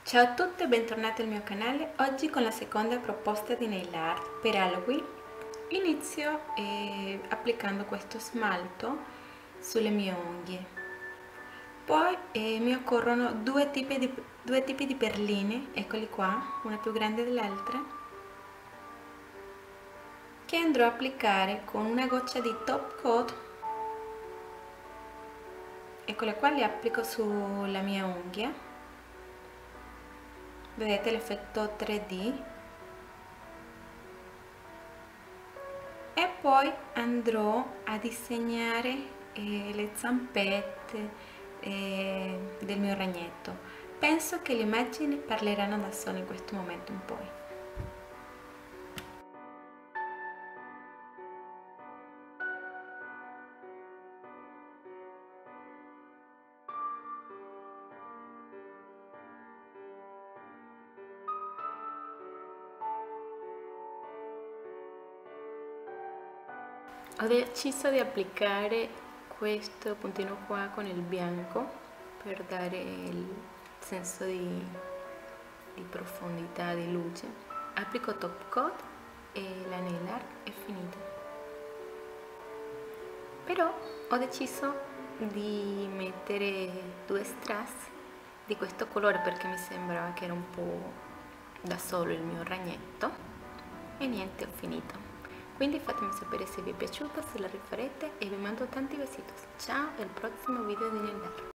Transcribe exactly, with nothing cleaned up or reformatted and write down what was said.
Ciao a tutti e bentornati al mio canale. Oggi con la seconda proposta di nail art per Halloween. Inizio eh, applicando questo smalto sulle mie unghie. Poi eh, mi occorrono due tipi, di, due tipi di perline, eccoli qua, una più grande dell'altra, che andrò a applicare con una goccia di top coat. Eccole qua, le applico sulla mia unghia. Vedete l'effetto tre D. E poi andrò a disegnare eh, le zampette eh, del mio ragnetto. Penso che le immagini parleranno da sole in questo momento in poi. Ho deciso di applicare questo puntino qua con il bianco per dare il senso di, di profondità, di luce. Applico top coat e la nail art è finita. Però ho deciso di mettere due strass di questo colore perché mi sembrava che era un po' da solo il mio ragnetto e niente, ho finito. Quindi fatemi sapere se vi è piaciuto, se la rifarete e vi mando tanti besitos. Ciao e al prossimo video di nail art.